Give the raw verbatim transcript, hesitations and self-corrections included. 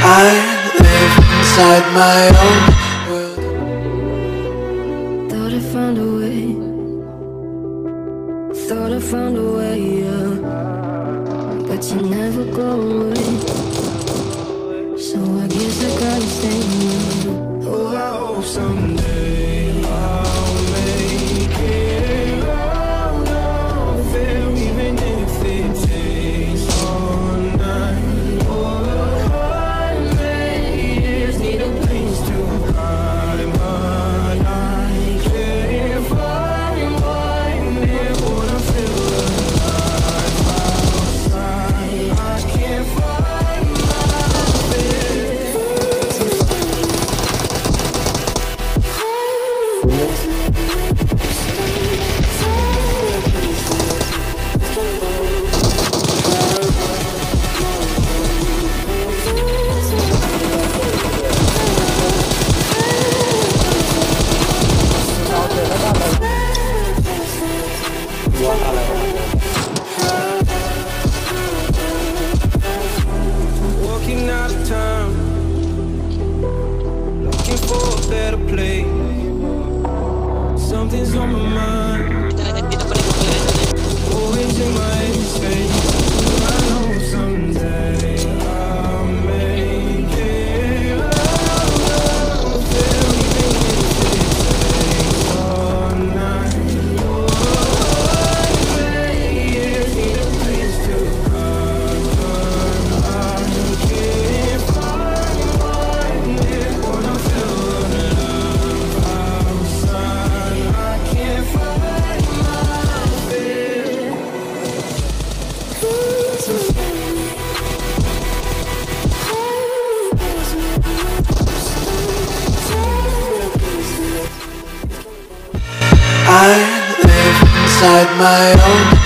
I live inside my own world. Thought I found a way, thought I found a way, yeah. But you never go away, so I guess I gotta stay here. Oh, I hope someday I'll make it out of there, even if it takes all night or a hundred years. Need a place to hide, but I can't find one near what I feel alive outside. I can't find my fear. Walking out of town, looking for a better place. Something's on my mind, always in my space. I know someday I'll make it out of there, even if it takes all night or a hundred years. Need a place to hide, but I can't find one near what I feel alive outside. I can't find my fear. I live inside my own